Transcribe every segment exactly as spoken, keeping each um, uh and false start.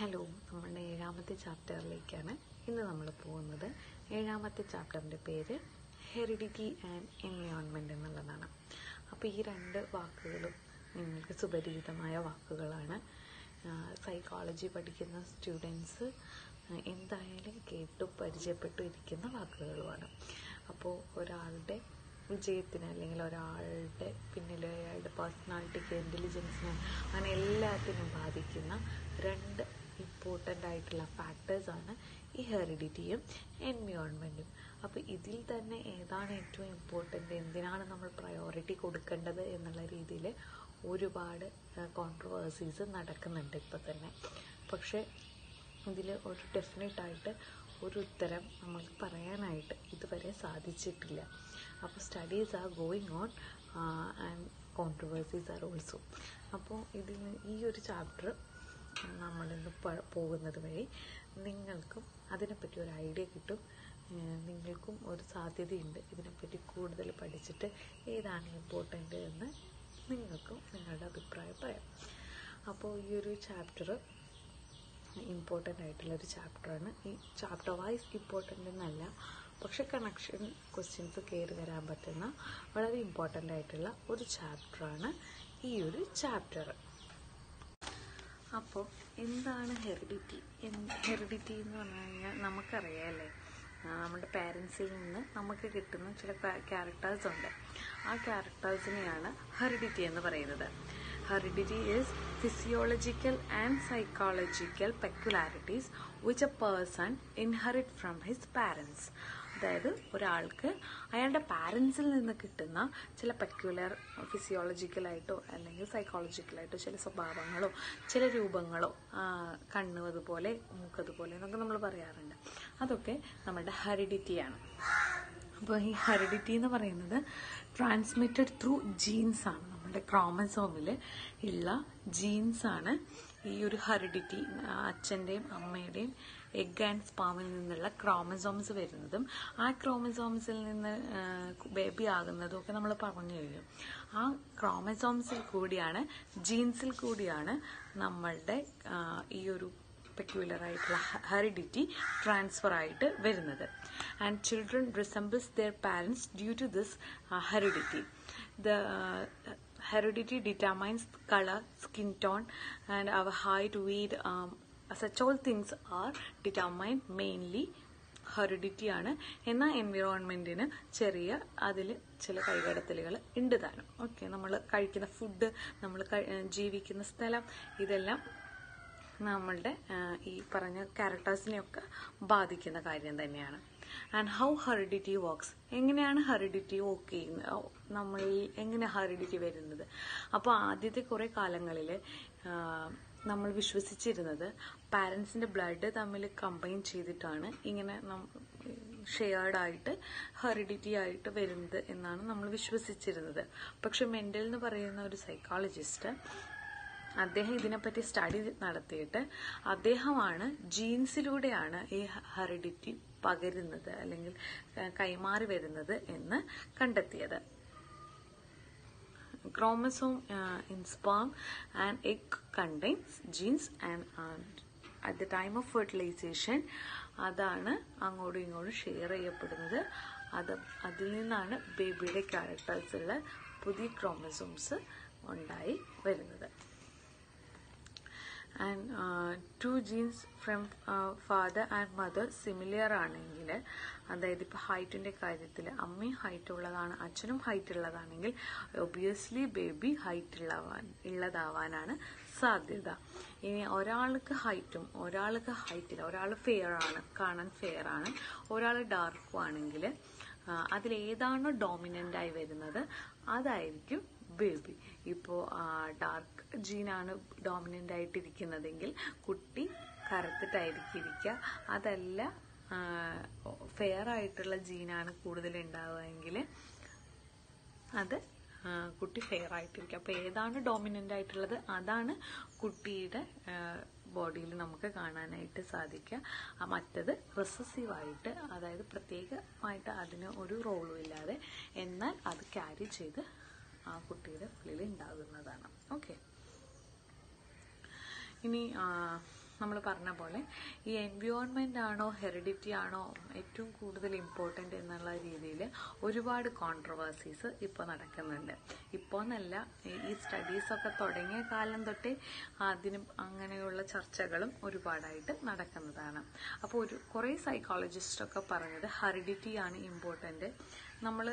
Hello, നമ്മുടെ ഏഴാമത്തെ ചാപ്റ്ററിലേക്കാണ് ഇന്ന് നമ്മൾ പോകുന്നത്. ഏഴാമത്തെ ചാപ്റ്ററിൻ്റെ പേര് ഹെറിഡിറ്റി ആൻഡ് എൻവയോൺമെൻറ്റ് എന്നുള്ളതാണ്. അപ്പോൾ ഈ രണ്ട് വാക്കുകളും നിങ്ങൾക്ക് സുപരിചിതമായ വാക്കുകളാണ്. സൈക്കോളജി പഠിക്കുന്ന സ്റ്റുഡൻസ് എന്തായാലും കേട്ടു പരിചയപ്പെട്ടു ഇരിക്കുന്ന വാക്കുകളുമാണ്. അപ്പോൾ ഒരാളുടെ വിജയത്തിന് അല്ലെങ്കിൽ ഒരാളുടെ പിന്നിൽ അയാളുടെ പേഴ്സണാലിറ്റിക്ക്, ഇൻ്റലിജൻസിന്, അങ്ങനെ എല്ലാത്തിനും ബാധിക്കുന്ന രണ്ട് ഇമ്പോർട്ടൻ്റ് ആയിട്ടുള്ള ഫാക്ടേഴ്സാണ് ഈ ഹെറിഡിറ്റിയും എൻവയോൺമെൻറ്റും. അപ്പോൾ ഇതിൽ തന്നെ ഏതാണ് ഏറ്റവും ഇമ്പോർട്ടൻ്റ്, എന്തിനാണ് നമ്മൾ പ്രയോറിറ്റി കൊടുക്കേണ്ടത് എന്നുള്ള രീതിയിൽ ഒരുപാട് കോൺട്രവേഴ്സീസ് നടക്കുന്നുണ്ട് ഇപ്പോൾ തന്നെ. പക്ഷേ ഇതിൽ ഒരു ഡെഫിനറ്റായിട്ട് ഒരു ഉത്തരം നമ്മൾക്ക് പറയാനായിട്ട് ഇതുവരെ സാധിച്ചിട്ടില്ല. അപ്പോൾ studies are going on and controversies are also. അപ്പോൾ ഇതിന് ഈ ഒരു ചാപ്റ്റർ നമ്മളിന്ന് പോകുന്നത് വഴി നിങ്ങൾക്കും അതിനെപ്പറ്റി ഒരു ഐഡിയ കിട്ടും. നിങ്ങൾക്കും ഒരു സാധ്യതയുണ്ട് ഇതിനെപ്പറ്റി കൂടുതൽ പഠിച്ചിട്ട് ഏതാണ് ഇമ്പോർട്ടൻ്റ് എന്ന് നിങ്ങൾക്കും നിങ്ങളുടെ അഭിപ്രായം പറയാം. അപ്പോൾ ഈ ഒരു ചാപ്റ്റർ ഇമ്പോർട്ടൻ്റ് ആയിട്ടുള്ളൊരു ചാപ്റ്ററാണ്. ഈ ചാപ്റ്റർ വൈസ് ഇമ്പോർട്ടൻ്റ് എന്നല്ല, പക്ഷെ കണക്ഷൻ ക്വസ്റ്റ്യൻസ് കയറി വരാൻ പറ്റുന്ന വളരെ ഇമ്പോർട്ടൻ്റ് ആയിട്ടുള്ള ഒരു ചാപ്റ്ററാണ് ഈ ഒരു ചാപ്റ്റർ. അപ്പോൾ എന്താണ് ഹെറിഡിറ്റി? ഹെറിഡിറ്റി എന്ന് പറഞ്ഞു കഴിഞ്ഞാൽ നമുക്കറിയാമല്ലേ, നമ്മുടെ പാരൻസിൽ നിന്ന് നമുക്ക് കിട്ടുന്ന ചില ക്യാരക്ടേഴ്സ് ഉണ്ട്. ആ ക്യാരക്ടേഴ്സിനെയാണ് ഹെറിഡിറ്റി എന്ന് പറയുന്നത്. Heredity is physiological and psychological peculiarities which a person inherits from his parents. അതായത് ഒരാൾക്ക് അയാളുടെ പാരൻസിൽ നിന്ന് കിട്ടുന്ന ചില പെക്യുലർ ഫിസിയോളജിക്കലായിട്ടോ അല്ലെങ്കിൽ സൈക്കോളജിക്കലായിട്ടോ ചില സ്വഭാവങ്ങളോ ചില രൂപങ്ങളോ, കണ്ണ് അതുപോലെ മൂക്കതുപോലെ എന്നൊക്കെ നമ്മൾ പറയാറുണ്ട്. അതൊക്കെ നമ്മുടെ ഹെറിഡിറ്റിയാണ്. അപ്പോൾ ഈ ഹെറിഡിറ്റി എന്ന് പറയുന്നത് ട്രാൻസ്മിറ്റഡ് ത്രൂ ജീൻസ് ആണ്. നമ്മുടെ ക്രോമസോമിൽ ഉള്ള ജീൻസാണ് ഈ ഒരു ഹെറിഡിറ്റി. അച്ഛൻ്റെയും അമ്മയുടെയും എഗ് ആൻഡ് സ്പാമിൽ നിന്നുള്ള ക്രോമസോംസ് വരുന്നതും ആ ക്രോമസോംസിൽ നിന്ന് ബേബി ആകുന്നതും ഒക്കെ നമ്മൾ പറഞ്ഞു കഴിഞ്ഞു. ആ ക്രോമസോംസിൽ കൂടിയാണ്, ജീൻസിൽ കൂടിയാണ് നമ്മളുടെ ഈ ഒരു പെക്യുലർ ആയിട്ടുള്ള ഹെറിഡിറ്റി ട്രാൻസ്ഫർ ആയിട്ട് വരുന്നത്. And children resembles their parents due to this heredity. The heredity determines color, skin tone, and our height, weight, um, such all things are determined mainly heredity ആണ്. എന്നാൽ എൻവയോൺമെൻറ്റിന് ചെറിയ അതിൽ ചില കൈകടത്തലുകൾ ഉണ്ട് താനും. ഓക്കെ, നമ്മൾ കഴിക്കുന്ന ഫുഡ്, നമ്മൾ ജീവിക്കുന്ന സ്ഥലം, ഇതെല്ലാം നമ്മളുടെ ഈ പറഞ്ഞ ക്യാരക്ടേഴ്സിനെയൊക്കെ ബാധിക്കുന്ന കാര്യം തന്നെയാണ്. ആൻഡ് ഹൗ ഹെറിഡിറ്റി വർക്ക്സ്, എങ്ങനെയാണ് ഹെറിഡിറ്റി വർക്ക് ചെയ്യുന്നത്, നമ്മളിൽ എങ്ങനെ ഹെറിഡിറ്റി വരുന്നത്? അപ്പോൾ ആദ്യത്തെ കുറേ കാലങ്ങളിൽ നമ്മൾ വിശ്വസിച്ചിരുന്നത് പാരൻസിൻ്റെ ബ്ലഡ് തമ്മിൽ കമ്പൈൻ ചെയ്തിട്ടാണ് ഇങ്ങനെ ഷെയർഡായിട്ട് ഹെറിഡിറ്റി ആയിട്ട് വരുന്നത് എന്നാണ് നമ്മൾ വിശ്വസിച്ചിരുന്നത്. പക്ഷെ മെൻഡൽ എന്ന് പറയുന്ന ഒരു സൈക്കോളജിസ്റ്റ്, അദ്ദേഹം ഇതിനെപ്പറ്റി സ്റ്റഡി നടത്തിയിട്ട് അദ്ദേഹമാണ് ജീൻസിലൂടെയാണ് ഈ ഹെറിഡിറ്റി പകരുന്നത് അല്ലെങ്കിൽ കൈമാറി വരുന്നത് എന്ന് കണ്ടെത്തിയത്. Chromosome in sperm and egg contains genes and at the time of fertilisation അതാണ് അങ്ങോട്ടും ഇങ്ങോട്ടും ഷെയർ ചെയ്യപ്പെടുന്നത്. അത് അതിൽ നിന്നാണ് ബേബിയുടെ ക്യാരക്ടേഴ്സുള്ള പുതിയ ക്രോമസോംസ് ഉണ്ടായി വരുന്നത്. And two genes from father and mother similar ആണെങ്കിൽ, അതായത് ഇപ്പോൾ ഹൈറ്റിൻ്റെ കാര്യത്തിൽ അമ്മയും ഹൈറ്റ് ഉള്ളതാണ് അച്ഛനും ഹൈറ്റ് ഉള്ളതാണെങ്കിൽ ഒബിയസ്ലി ബേബി ഹൈറ്റ് ഉള്ളവാൻ ഉള്ളതാവാനാണ് സാധ്യത. ഇനി ഒരാൾക്ക് ഹൈറ്റും ഒരാൾക്ക് ഹൈറ്റില്ല, ഒരാൾ ഫെയർ ആണ്, കാണാൻ ഫെയർ ആണ്, ഒരാൾ ഡാർക്കും ആണെങ്കിൽ അതിലേതാണോ ഡോമിനൻ്റ് ആയി വരുന്നത് അതായിരിക്കും ബേബി. ഇപ്പോൾ ഡാർക്ക് ജീനാണ് ഡോമിനൻ്റ് ആയിട്ടിരിക്കുന്നതെങ്കിൽ കുട്ടി കറുത്തിട്ടായിരിക്കും ഇരിക്കുക. അതല്ല ഫെയർ ആയിട്ടുള്ള ജീനാണ് കൂടുതൽ ഉണ്ടാവുകയെങ്കിൽ അത് കുട്ടി ഫെയർ ആയിട്ടിരിക്കുക. അപ്പോൾ ഏതാണ് ഡോമിനൻ്റ് ആയിട്ടുള്ളത് അതാണ് കുട്ടിയുടെ ബോഡിയിൽ നമുക്ക് കാണാനായിട്ട് സാധിക്കുക. മറ്റത് റിസസീവായിട്ട്, അതായത് പ്രത്യേകമായിട്ട് അതിന് ഒരു റോളും ഇല്ലാതെ എന്നാൽ അത് ക്യാരി ചെയ്ത് ആ കുട്ടിയുടെ ഉള്ളിൽ ഉണ്ടാകുന്നതാണ്. ഓക്കെ, ഇനി നമ്മൾ പറഞ്ഞ പോലെ ഈ എൻവയോൺമെൻ്റ് ആണോ ഹെറിഡിറ്റി ആണോ ഏറ്റവും കൂടുതൽ ഇമ്പോർട്ടൻ്റ് എന്നുള്ള രീതിയിൽ ഒരുപാട് കോൺട്രവേഴ്സീസ് ഇപ്പോൾ നടക്കുന്നുണ്ട്. ഇപ്പോൾ എന്നല്ല, ഈ സ്റ്റഡീസൊക്കെ തുടങ്ങിയ കാലം തൊട്ടേ അതിനും അങ്ങനെയുള്ള ചർച്ചകളും ഒരുപാടായിട്ട് നടക്കുന്നതാണ്. അപ്പോൾ ഒരു കുറേ സൈക്കോളജിസ്റ്റൊക്കെ പറഞ്ഞത് ഹെറിഡിറ്റിയാണ് ഇമ്പോർട്ടൻ്റ്. നമ്മൾ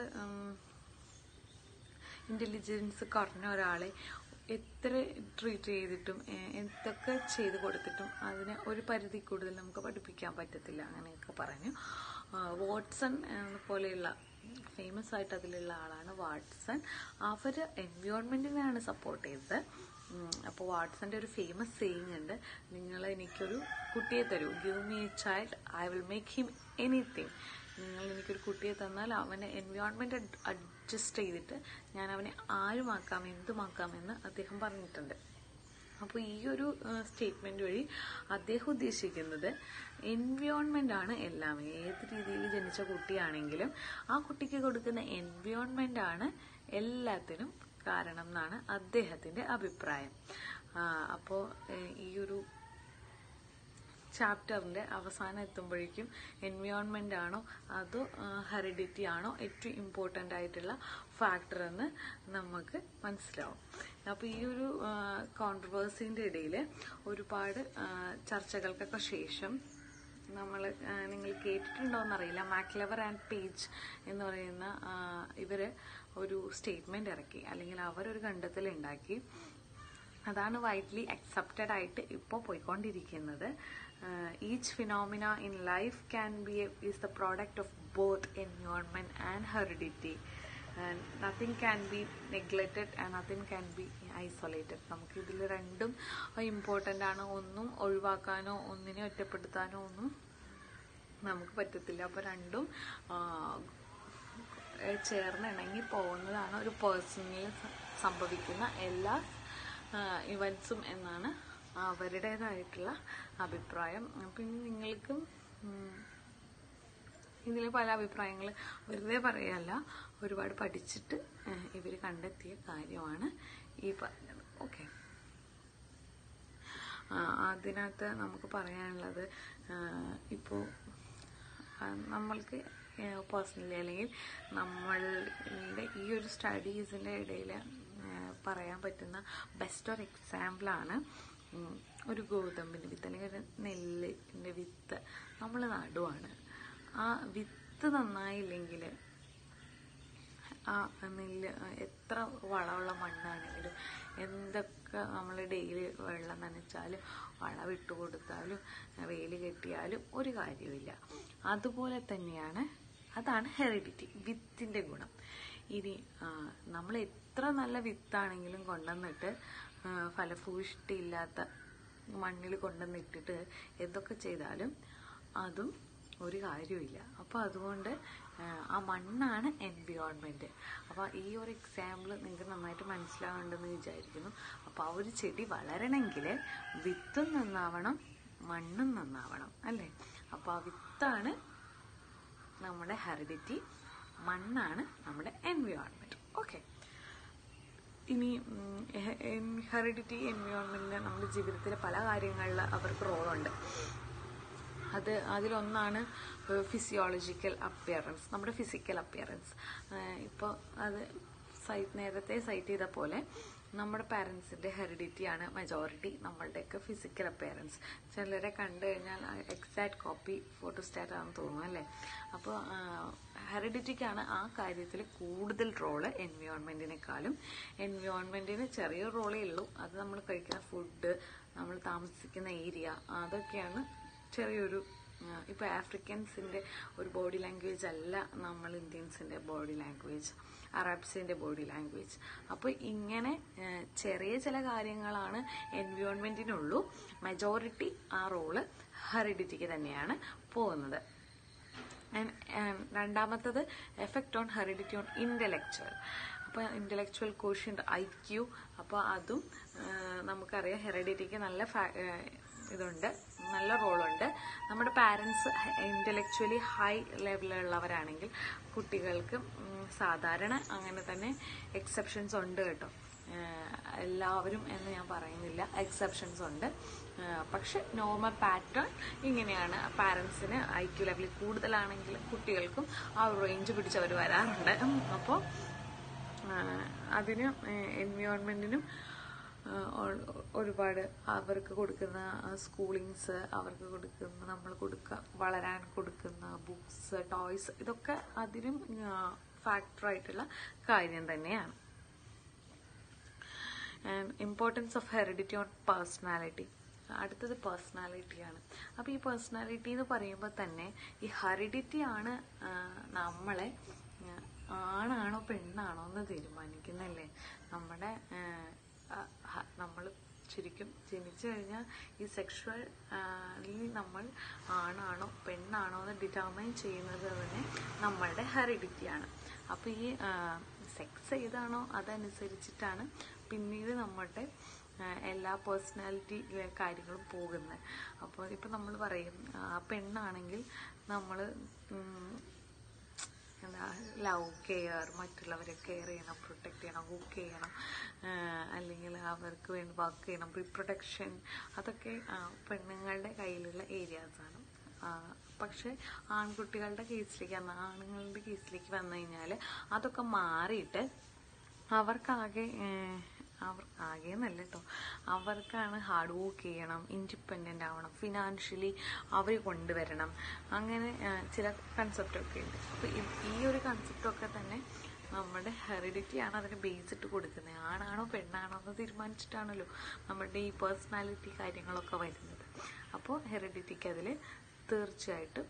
ഇൻ്റലിജൻസ് കുറഞ്ഞ ഒരാളെ എത്ര ട്രീറ്റ് ചെയ്തിട്ടും എന്തൊക്കെ ചെയ്ത് കൊടുത്തിട്ടും അതിനെ ഒരു പരിധി കൂടുതൽ നമുക്ക് പഠിപ്പിക്കാൻ പറ്റത്തില്ല, അങ്ങനെയൊക്കെ പറഞ്ഞു. വാട്സൺ പോലെയുള്ള ഫേമസ് ആയിട്ട് അതിലുള്ള ആളാണ് വാട്സൺ. അവർ എൻവയോൺമെൻറ്റിനെയാണ് സപ്പോർട്ട് ചെയ്തത്. അപ്പോൾ വാട്സൻ്റെ ഒരു ഫേമസ് സേയിങ് ഉണ്ട്, നിങ്ങൾ എനിക്കൊരു കുട്ടിയെ തരൂ, give me a child, I will make him anything. നിങ്ങൾ എനിക്കൊരു കുട്ടിയെ തന്നാൽ അവനെ എൻവയോൺമെൻറ്റ് അഡ്ജസ്റ്റ് ചെയ്തിട്ട് ഞാൻ അവനെ ആരുമാക്കാം എന്തുമാക്കാമെന്ന് അദ്ദേഹം പറഞ്ഞിട്ടുണ്ട്. അപ്പോൾ ഈ ഒരു സ്റ്റേറ്റ്മെൻറ്റ് വഴി അദ്ദേഹം ഉദ്ദേശിക്കുന്നത് എൻവയോൺമെൻ്റ് ആണ് എല്ലാം. ഏത് രീതിയിൽ ജനിച്ച കുട്ടിയാണെങ്കിലും ആ കുട്ടിക്ക് കൊടുക്കുന്ന എൻവയോൺമെൻ്റ് ആണ് എല്ലാത്തിനും കാരണം എന്നാണ് അദ്ദേഹത്തിൻ്റെ അഭിപ്രായം. അപ്പോൾ ഈ ഒരു ചാപ്റ്ററിൻ്റെ അവസാനം എത്തുമ്പോഴേക്കും എൻവയോൺമെൻ്റ് ആണോ അതോ ഹെറിഡിറ്റി ആണോ ഏറ്റവും ഇമ്പോർട്ടൻ്റ് ആയിട്ടുള്ള ഫാക്ടർ എന്ന് നമുക്ക് മനസ്സിലാവും. അപ്പോൾ ഈ ഒരു കോൺട്രവേഴ്സിൻ്റെ ഇടയിൽ ഒരുപാട് ചർച്ചകൾക്കൊക്കെ ശേഷം നമ്മൾ നിങ്ങൾ കേട്ടിട്ടുണ്ടോയെന്നറിയില്ല, മാക്ലെവർ ആൻഡ് പേജ് എന്ന് പറയുന്ന ഇവർ ഒരു സ്റ്റേറ്റ്മെൻറ്റ് ഇറക്കി, അല്ലെങ്കിൽ അവരൊരു കണ്ടെത്തലുണ്ടാക്കി. അതാണ് വൈഡ്ലി അക്സെപ്റ്റഡ് ആയിട്ട് ഇപ്പോൾ പോയിക്കൊണ്ടിരിക്കുന്നത്. Each phenomena in life can be is the product of both environment and heredity. Nothing can be neglected and nothing can be isolated. നമുക്ക് ഇതിൽ രണ്ടും ഇമ്പോർട്ടൻ്റ് ആണ്. ഒന്നും ഒഴിവാക്കാനോ ഒന്നിനെ ഒറ്റപ്പെടുത്താനോ ഒന്നും നമുക്ക് പറ്റത്തില്ല. അപ്പോൾ രണ്ടും ചേർന്ന് ഇണങ്ങി പോകുന്നതാണ് ഒരു പേഴ്സണിൽ സംഭവിക്കുന്ന എല്ലാ ഇവൻസും എന്നാണ് അവരുടേതായിട്ടുള്ള അഭിപ്രായം. പിന്നെ നിങ്ങൾക്കും ഇതിൽ പല അഭിപ്രായങ്ങൾ വെറുതെ പറയല്ല, ഒരുപാട് പഠിച്ചിട്ട് ഇവർ കണ്ടെത്തിയ കാര്യമാണ് ഈ പറഞ്ഞത്. ഓക്കെ, അതിനകത്ത് നമുക്ക് പറയാനുള്ളത്, ഇപ്പോൾ നമ്മൾക്ക് പേഴ്സണലി അല്ലെങ്കിൽ നമ്മളുടെ ഈ ഒരു സ്റ്റഡീസിൻ്റെ ഇടയിൽ പറയാൻ പറ്റുന്ന ബെസ്റ്റ് ഒരു എക്സാമ്പിളാണ് ഒരു ഗോതമ്പിൻ്റെ വിത്ത് അല്ലെങ്കിൽ ഒരു നെല്ലിൻ്റെ വിത്ത് നമ്മൾ നടുവാണ്. ആ വിത്ത് നന്നായില്ലെങ്കിൽ ആ നെല്ല് എത്ര വളമുള്ള മണ്ണാണെങ്കിലും എന്തൊക്കെ നമ്മൾ ഡെയിലി വെള്ളം നനച്ചാലും വളമിട്ട് കൊടുത്താലും വെയിൽ കെട്ടിയാലും ഒരു കാര്യമില്ല. അതുപോലെ തന്നെയാണ്, അതാണ് ഹെറിഡിറ്റി, വിത്തിൻ്റെ ഗുണം. ഇനി നമ്മൾ എത്ര നല്ല വിത്താണെങ്കിലും കൊണ്ടുവന്നിട്ട് ഫലഭൂയിഷ്ടിയില്ലാത്ത മണ്ണിൽ കൊണ്ടുവന്നിട്ടിട്ട് എന്തൊക്കെ ചെയ്താലും അതും ഒരു കാര്യമില്ല. അപ്പോൾ അതുകൊണ്ട് ആ മണ്ണാണ് എൻവയോൺമെൻറ്റ്. അപ്പോൾ ഈ ഒരു എക്സാമ്പിൾ നിങ്ങൾക്ക് നന്നായിട്ട് മനസ്സിലാവുന്നുണ്ടെന്ന് വിചാരിക്കുന്നു. അപ്പോൾ ആ ഒരു ചെടി വളരണമെങ്കിൽ വിത്തും നന്നാവണം, മണ്ണും നന്നാവണം, അല്ലേ? അപ്പോൾ ആ വിത്താണ് നമ്മുടെ ഹെറിഡിറ്റി, മണ്ണാണ് നമ്മുടെ എൻവയോൺമെൻറ്റ്. ഓക്കെ, ഇനി ഹെറിഡിറ്റി എൻവയോൺമെൻറ്റിന് നമ്മുടെ ജീവിതത്തിലെ പല കാര്യങ്ങളിൽ അവർക്ക് റോളുണ്ട്. അത് അതിലൊന്നാണ് ഫിസിയോളജിക്കൽ അപ്പിയറൻസ്, നമ്മുടെ ഫിസിക്കൽ അപ്പിയറൻസ്. ഇപ്പോൾ അത് സൈറ്റ് നേരത്തെ സൈറ്റ് ചെയ്ത പോലെ നമ്മുടെ പാരൻസിൻ്റെ ഹെറിഡിറ്റിയാണ് മെജോറിറ്റി നമ്മളുടെയൊക്കെ ഫിസിക്കൽ അപ്പിയറൻസ്. ചിലരെ കണ്ടു കഴിഞ്ഞാൽ എക്സാക്ട് കോപ്പി ഫോട്ടോസ്റ്റാറ്റ് ആണെന്ന് തോന്നും, അല്ലേ? അപ്പോൾ ഹെറിഡിറ്റിക്കാണ് ആ കാര്യത്തിൽ കൂടുതൽ റോള് എൻവയോൺമെൻറ്റിനേക്കാളും. എൻവയോൺമെൻറ്റിന് ചെറിയ റോളേ ഉള്ളൂ, അത് നമ്മൾ കഴിക്കുന്ന ഫുഡ്, നമ്മൾ താമസിക്കുന്ന ഏരിയ, അതൊക്കെയാണ് ചെറിയൊരു. ഇപ്പോൾ ആഫ്രിക്കൻസിൻ്റെ ഒരു ബോഡി ലാംഗ്വേജ് അല്ല നമ്മൾ ഇന്ത്യൻസിൻ്റെ ബോഡി ലാംഗ്വേജ്, അറബ്സിൻ്റെ ബോഡി ലാംഗ്വേജ്. അപ്പോൾ ഇങ്ങനെ ചെറിയ ചില കാര്യങ്ങളാണ് എൻവയോൺമെൻറ്റിനുള്ളൂ. മെജോറിറ്റി ആ റോള് ഹെറിഡിറ്റിക്ക് തന്നെയാണ് പോകുന്നത്. രണ്ടാമത്തത് effect on heredity on intellectual. അപ്പോൾ ഇൻ്റലക്ച്വൽ കോഷ്യൻ്റ്, ഐ ക്യു, അപ്പോൾ അതും നമുക്കറിയാം ഹെറിഡിറ്റിക്ക് നല്ല ഇതുണ്ട്, നല്ല റോളുണ്ട്. നമ്മുടെ പാരൻസ് ഇൻ്റലക്ച്വലി ഹൈ ലെവലിലുള്ളവരാണെങ്കിൽ കുട്ടികൾക്ക് സാധാരണ അങ്ങനെ തന്നെ എക്സെപ്ഷൻസ് ഉണ്ട് കേട്ടോ. എല്ലാവരും എന്ന് ഞാൻ പറയുന്നില്ല, എക്സെപ്ഷൻസ് ഉണ്ട്. പക്ഷെ നോർമൽ പാറ്റേൺ ഇങ്ങനെയാണ്. പാരൻസിന് ഐ ക്യു ലെവലിൽ കൂടുതലാണെങ്കിൽ കുട്ടികൾക്കും ആ ഒരു റേഞ്ച് പിടിച്ചവർ വരാറുണ്ട്. അപ്പോൾ അതിന് എൻവയോൺമെന്റിനും ഒരുപാട് അവർക്ക് കൊടുക്കുന്ന സ്കൂളിങ്സ്, അവർക്ക് കൊടുക്കുന്ന നമ്മൾ കൊടുക്കുക വളരാൻ കൊടുക്കുന്ന ബുക്സ്, ടോയ്സ്, ഇതൊക്കെ അതിനും ഫാക്ടറായിട്ടുള്ള കാര്യം തന്നെയാണ്. And importance of heredity on personality. അടുത്തത് പേഴ്സണാലിറ്റിയാണ്. അപ്പോൾ ഈ പേഴ്സണാലിറ്റി എന്ന് പറയുമ്പോൾ തന്നെ ഈ ഹെറിഡിറ്റി ആണ് നമ്മളെ ആണാണോ പെണ്ണാണോ എന്ന് തീരുമാനിക്കുന്നല്ലേ. നമ്മുടെ നമ്മൾ ശരിക്കും ജനിച്ചു കഴിഞ്ഞാൽ ഈ സെക്ഷുവൽ നമ്മൾ ആണാണോ പെണ്ണാണോ എന്ന് ഡിറ്റർമൈൻ ചെയ്യുന്നത് തന്നെ നമ്മളുടെ ഹെറിഡിറ്റിയാണ്. അപ്പോൾ ഈ സെക്സ് ഏതാണോ അതനുസരിച്ചിട്ടാണ് പിന്നീട് നമ്മുടെ എല്ലാ പേഴ്സണാലിറ്റി കാര്യങ്ങളും പോകുന്നത്. അപ്പോൾ ഇപ്പം നമ്മൾ പറയും ആ പെണ്ണാണെങ്കിൽ നമ്മൾ എന്താ ലവ്, കെയർ, മറ്റുള്ളവരെ കെയർ ചെയ്യണം, പ്രൊട്ടക്റ്റ് ചെയ്യണം, കുക്ക് ചെയ്യണം, അല്ലെങ്കിൽ അവർക്ക് വേണ്ടി വർക്ക് ചെയ്യണം, റീപ്രൊഡക്ഷൻ, അതൊക്കെ പെണ്ണുങ്ങളുടെ കയ്യിലുള്ള ഏരിയാസാണ്. പക്ഷെ ആൺകുട്ടികളുടെ കേസിലേക്ക് വന്ന ആണുങ്ങളുടെ കേസിലേക്ക് വന്നു കഴിഞ്ഞാൽ അതൊക്കെ മാറിയിട്ട് അവർക്കാകെ അവർക്കാകെ എന്നല്ല കേട്ടോ, അവർക്കാണ് ഹാർഡ് വർക്ക് ചെയ്യണം, ഇൻഡിപെൻഡൻ്റ് ആവണം, ഫിനാൻഷ്യലി അവർ കൊണ്ടുവരണം, അങ്ങനെ ചില കൺസെപ്റ്റൊക്കെ ഉണ്ട്. അപ്പോൾ ഈ ഒരു കൺസെപ്റ്റൊക്കെ തന്നെ നമ്മുടെ ഹെറിഡിറ്റിയാണ് അതിന് ബേസ് ഇട്ട് കൊടുക്കുന്നത്. ആണാണോ പെണ്ണാണോ എന്ന് തീരുമാനിച്ചിട്ടാണല്ലോ നമ്മുടെ ഈ പേഴ്സണാലിറ്റി കാര്യങ്ങളൊക്കെ വരുന്നത്. അപ്പോൾ ഹെറിഡിറ്റിക്ക് അതിൽ തീർച്ചയായിട്ടും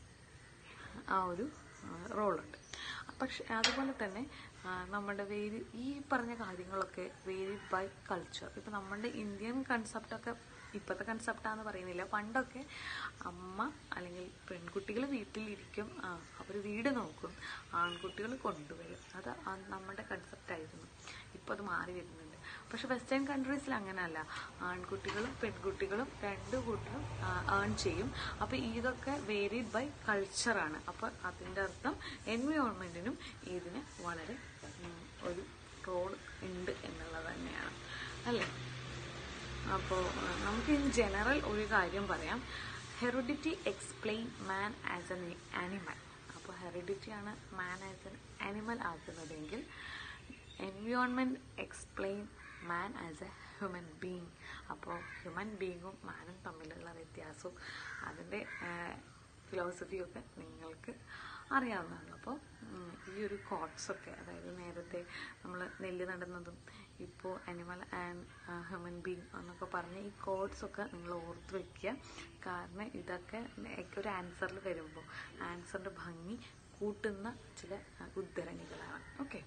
ആ ഒരു റോളുണ്ട്. പക്ഷെ അതുപോലെ തന്നെ നമ്മുടെ വേരി ഈ പറഞ്ഞ കാര്യങ്ങളൊക്കെ വേരിഡ് ബൈ കൾച്ചർ. ഇപ്പം നമ്മുടെ ഇന്ത്യൻ കൺസെപ്റ്റൊക്കെ ഇപ്പോഴത്തെ കൺസെപ്റ്റാന്ന് പറയുന്നില്ല. പണ്ടൊക്കെ അമ്മ അല്ലെങ്കിൽ പെൺകുട്ടികൾ വീട്ടിലിരിക്കും, അവർ വീട് നോക്കും, ആൺകുട്ടികൾ കൊണ്ടുവരും. അത് നമ്മുടെ കൺസെപ്റ്റായിരുന്നു. ഇപ്പോൾ അത് മാറി വരുന്നുണ്ട്. പക്ഷെ വെസ്റ്റേൺ കൺട്രീസിൽ അങ്ങനെയല്ല. ആൺകുട്ടികളും പെൺകുട്ടികളും രണ്ടു കൂട്ടരും ഏൺ ചെയ്യും. അപ്പോൾ ഇതൊക്കെ വേരിഡ് ബൈ കൾച്ചറാണ്. അപ്പോൾ അതിൻ്റെ അർത്ഥം എൻവയോൺമെൻറ്റിനും ഇതിന് വളരെ ഒരു റോൾ ഉണ്ട് എന്നുള്ളത് തന്നെയാണ്, അല്ലേ? അപ്പോൾ നമുക്ക് ഇൻ ജനറൽ ഒരു കാര്യം പറയാം. Heredity explain man as an animal. അപ്പോൾ ഹെറിഡിറ്റിയാണ് മാൻ ആസ് എൻ ആനിമൽ ആക്കുന്നതെങ്കിൽ environment explain man as a human being. അപ്പോൾ ഹ്യൂമൻ ബീങ്ങും മാനും തമ്മിലുള്ള വ്യത്യാസവും അതിൻ്റെ ഫിലോസഫിയൊക്കെ നിങ്ങൾക്ക് അറിയാവുന്നതാണ്. അപ്പോൾ ഈ ഒരു കോട്ട്സൊക്കെ, അതായത് നേരത്തെ നമ്മൾ നെല്ല് നടുന്നതും ഇപ്പോൾ അനിമൽ ആൻഡ് ഹ്യൂമൻ ബീങ് എന്നൊക്കെ പറഞ്ഞ് ഈ കോഡ്സൊക്കെ നിങ്ങൾ ഓർത്ത് വയ്ക്കുക. കാരണം ഇതൊക്കെ ഒരു ആൻസറിൽ വരുമ്പോൾ ആൻസറിൻ്റെ ഭംഗി കൂട്ടുന്ന ചില ഉദ്ധരണികളാണ്. ഓക്കെ,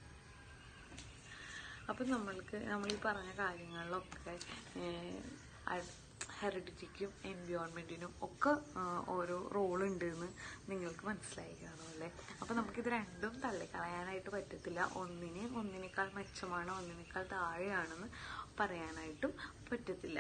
അപ്പം നമ്മൾക്ക് നമ്മൾ ഈ പറഞ്ഞ കാര്യങ്ങളിലൊക്കെ ഹെറിഡിറ്റിക്കും എൻവയോൺമെൻറ്റിനും ഒക്കെ ഓരോ റോളുണ്ട് എന്ന് നിങ്ങൾക്ക് മനസ്സിലായി കാണുമല്ലേ? അപ്പോൾ നമുക്കിത് രണ്ടും തള്ളിക്കളയാനായിട്ട് പറ്റത്തില്ല. ഒന്നിനെ ഒന്നിനേക്കാൾ മെച്ചമാണ്, ഒന്നിനേക്കാൾ താഴെയാണെന്ന് പറയാനായിട്ടും പറ്റത്തില്ല.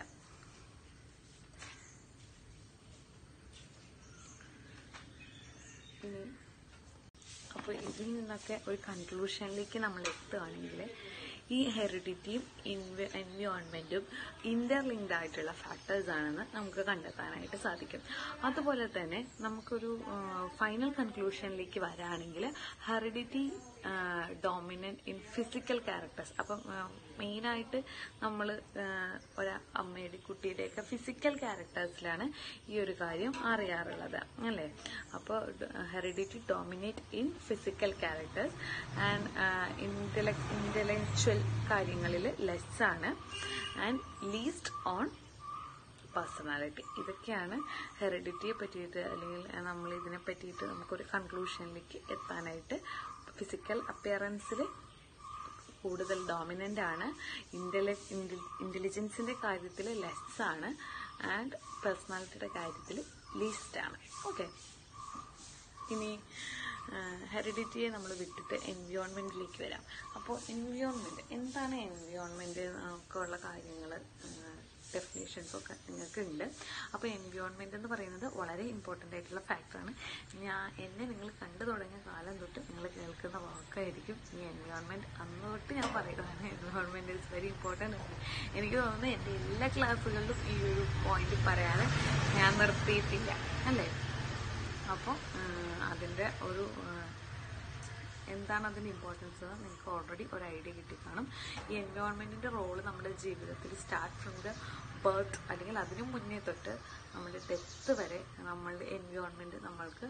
ഇനി അപ്പോൾ ഇതിൽ നിന്നൊക്കെ ഒരു കൺക്ലൂഷനിലേക്ക് നമ്മൾ എത്തുകയാണെങ്കിൽ ഈ ഹെറിഡിറ്റിയും ഇൻവ എൻവയോൺമെൻറ്റും ഇൻ്റർലിങ്ക്ഡ് ആയിട്ടുള്ള ഫാക്ടേഴ്സ് ആണെന്ന് നമുക്ക് കണ്ടെത്താനായിട്ട് സാധിക്കും. അതുപോലെ തന്നെ നമുക്കൊരു ഫൈനൽ കൺക്ലൂഷനിലേക്ക് വരാണെങ്കിൽ heredity dominant in physical characters. അപ്പം മെയിനായിട്ട് നമ്മൾ ഒരു അമ്മയുടെ കുട്ടിയുടെയൊക്കെ ഫിസിക്കൽ ക്യാരക്ടേഴ്സിലാണ് ഈ ഒരു കാര്യം അറിയാറുള്ളത്, അല്ലേ? അപ്പോൾ heredity dominate in physical characters and intellect intellectual കാര്യങ്ങളിൽ ലെസ് ആണ് ആൻഡ് ലീസ്റ്റ് ഓൺ പേഴ്സണാലിറ്റി. ഇതൊക്കെയാണ് ഹെറിഡിറ്റിയെ പറ്റിയിട്ട് അല്ലെങ്കിൽ നമ്മൾ ഇതിനെ പറ്റിയിട്ട് നമുക്കൊരു കൺക്ലൂഷനിലേക്ക് എത്താനായിട്ട്. ഫിസിക്കൽ അപ്പിയറൻസിൽ കൂടുതൽ ഡോമിനൻ്റ് ആണ്, ഇന്റല ഇന്റലിജൻസിൻ്റെ കാര്യത്തിൽ ലെസ് ആണ് ആൻഡ് പേഴ്സണാലിറ്റിയുടെ കാര്യത്തിൽ ലീസ്റ്റ് ആണ്. ഓക്കെ, ഇനി ഹെറിഡിറ്റിയെ നമ്മൾ വിട്ടിട്ട് എൻവയോൺമെൻറ്റിലേക്ക് വരാം. അപ്പോൾ എൻവയോൺമെൻറ്റ് എന്താണ്? എൻവയോൺമെൻറ്റ് ഒക്കെ ഉള്ള കാര്യങ്ങൾ ഡെഫിനേഷൻസും ഒക്കെ നിങ്ങൾക്ക് ഉണ്ട്. അപ്പോൾ എൻവയോൺമെൻറ്റ് എന്ന് പറയുന്നത് വളരെ ഇമ്പോർട്ടൻ്റ് ആയിട്ടുള്ള ഫാക്ടറാണ്. ഞാൻ എന്നെ നിങ്ങൾ കണ്ടു തുടങ്ങിയ കാലം തൊട്ട് നിങ്ങൾ കേൾക്കുന്ന വാക്കായിരിക്കും ഈ എൻവയോൺമെൻറ്റ്. അന്ന് തൊട്ട് ഞാൻ പറയുകയാണ് എൻവയോൺമെൻറ്റ് ഈസ് വെരി ഇമ്പോർട്ടൻ്റ് ആണ്. എനിക്ക് തോന്നുന്നു എൻ്റെ എല്ലാ ക്ലാസ്സുകളിലും ഈ ഒരു പോയിന്റ് പറയാതെ ഞാൻ നിർത്തിയിട്ടില്ല അല്ലേ. അപ്പോൾ അതിൻ്റെ ഒരു എന്താണ് അതിൻ്റെ ഇമ്പോർട്ടൻസ് നിങ്ങൾക്ക് ഓൾറെഡി ഒരു ഐഡിയ കിട്ടിക്കാണും. ഈ എൻവയോൺമെൻറ്റിൻ്റെ റോള് നമ്മുടെ ജീവിതത്തിൽ സ്റ്റാർട്ട് ഫ്രം ദ ബർത്ത് അല്ലെങ്കിൽ അതിനു മുന്നേ തൊട്ട് നമ്മുടെ ഡെത്ത് വരെ നമ്മളുടെ എൻവയോൺമെൻറ്റ് നമ്മൾക്ക്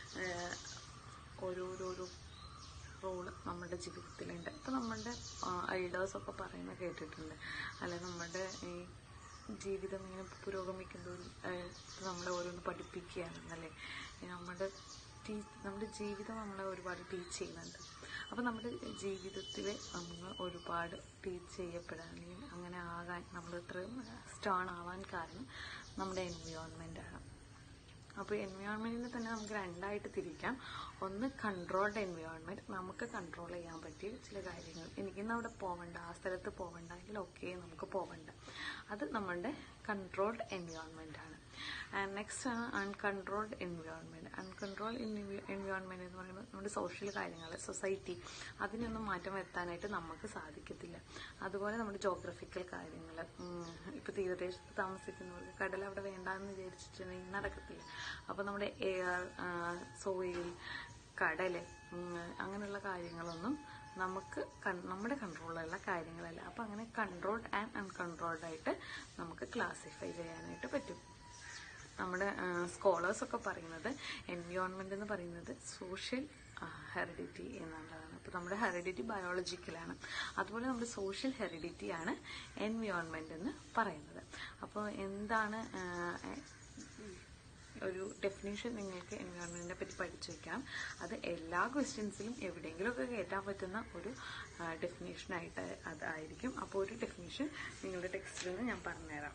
ഓരോരോരോ റോള് നമ്മുടെ ജീവിതത്തിലുണ്ട്. ഇപ്പോൾ നമ്മളുടെ എൽഡേഴ്സൊക്കെ പറയുന്നത് കേട്ടിട്ടുണ്ട്, അല്ലെ നമ്മളുടെ ഈ ജീവിതം ഇങ്ങനെ പുരോഗമിക്കുമ്പോൾ നമ്മളെ ഓരോന്ന് പഠിപ്പിക്കുകയാണെന്നല്ലേ. നമ്മുടെ ടീ നമ്മുടെ ജീവിതം നമ്മളെ ഒരുപാട് ടീച്ച് ചെയ്യുന്നുണ്ട്. അപ്പോൾ നമ്മുടെ ജീവിതത്തിൽ നമ്മൾ ഒരുപാട് ടീച്ച് ചെയ്യപ്പെടാൻ അല്ലെങ്കിൽ അങ്ങനെ ആകാൻ നമ്മൾ ഇത്രയും സ്ട്രോങ് ആവാൻ കാരണം നമ്മുടെ എൻവയോൺമെൻറ്റാണ്. അപ്പോൾ എൻവയോൺമെൻറ്റിനെ തന്നെ നമുക്ക് രണ്ടായിട്ട് തിരിക്കാം. ഒന്ന് കൺട്രോൾഡ് എൻവയോൺമെൻറ്റ്, നമുക്ക് കൺട്രോൾ ചെയ്യാൻ പറ്റിയ ചില കാര്യങ്ങൾ. എനിക്കിന്ന് അവിടെ പോകണ്ട, ആ സ്ഥലത്ത് പോകണ്ട എങ്കിൽ ഓക്കെ നമുക്ക് പോകണ്ട, അത് നമ്മളുടെ കൺട്രോൾഡ് എൻവയോൺമെൻ്റ് ആണ്. ആൻഡ് നെക്സ്റ്റ് ആണ് അൺകൺട്രോൾഡ് എൻവയോൺമെൻറ്റ്. അൺകൺട്രോൾഡ് എൻവയോൺമെൻറ്റ് എന്ന് പറയുമ്പോൾ നമ്മുടെ സോഷ്യൽ കാര്യങ്ങൾ, സൊസൈറ്റി, അതിനൊന്നും മാറ്റം വരുത്താനായിട്ട് നമുക്ക് സാധിക്കത്തില്ല. അതുപോലെ നമ്മുടെ ജോഗ്രഫിക്കൽ കാര്യങ്ങൾ, ഇപ്പോൾ തീരദേശത്ത് താമസിക്കുന്നവർക്ക് കടൽ അവിടെ വേണ്ടാന്ന് വിചാരിച്ചിട്ടുണ്ടെങ്കിൽ നടക്കത്തില്ല. അപ്പോൾ നമ്മുടെ എയർ, സോയിൽ, കടൽ, അങ്ങനെയുള്ള കാര്യങ്ങളൊന്നും നമുക്ക് നമ്മുടെ കൺട്രോളിലുള്ള കാര്യങ്ങളല്ല. അപ്പോൾ അങ്ങനെ കൺട്രോൾഡ് ആൻഡ് അൺകൺട്രോൾഡ് ആയിട്ട് നമുക്ക് ക്ലാസിഫൈ ചെയ്യാനായിട്ട് പറ്റും. നമ്മുടെ സ്കോളേഴ്സൊക്കെ പറയുന്നത് എൻവയോൺമെൻറ്റ് എന്ന് പറയുന്നത് സോഷ്യൽ ഹെറിഡിറ്റി എന്നുള്ളതാണ്. അപ്പോൾ നമ്മുടെ ഹെറിഡിറ്റി ബയോളജിക്കലാണ്, അതുപോലെ നമ്മുടെ സോഷ്യൽ ഹെറിഡിറ്റിയാണ് എൻവയോൺമെൻറ്റ് എന്ന് പറയുന്നത്. അപ്പോൾ എന്താണ് ഒരു ഡെഫിനേഷൻ നിങ്ങൾക്ക് എൻവയോൺമെൻറ്റിനെ പറ്റി പഠിച്ചു വയ്ക്കാം. അത് എല്ലാ ക്വസ്റ്റ്യൻസിലും എവിടെയെങ്കിലുമൊക്കെ കയറ്റാൻ പറ്റുന്ന ഒരു ഡെഫിനേഷനായിട്ട് അതായിരിക്കും. അപ്പോൾ ഒരു ഡെഫിനേഷൻ നിങ്ങളുടെ ടെക്സ്റ്റിൽ നിന്ന് ഞാൻ പറഞ്ഞുതരാം.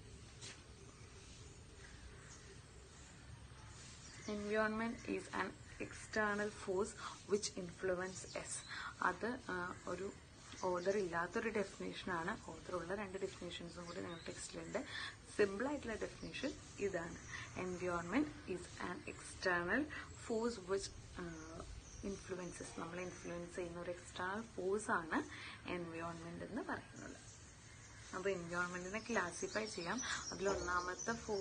Environment is an external force which influence us. അത് ഒരു ഓർഡർ ഇല്ലാത്തൊരു ഡെഫിനേഷനാണ്. ഓർഡറുള്ള രണ്ട് ഡെഫിനേഷൻസും കൂടി നിങ്ങളുടെ ടെക്സ്റ്റിലുണ്ട്. സിമ്പിൾ ആയിട്ടുള്ള ഡെഫിനേഷൻ ഇതാണ്: environment is an external force which influences. നമ്മളെ ഇൻഫ്ലുവൻസ് ചെയ്യുന്ന ഒരു എക്സ്റ്റേണൽ ഫോഴ്സ് ആണ് എൻവയോൺമെന്റ് എന്ന് പറയുന്നത്. അപ്പോൾ എൻവയോൺമെന്റിനെ ക്ലാസിഫൈ ചെയ്യാം. അതിലൊന്നാമത്തെ ഫോ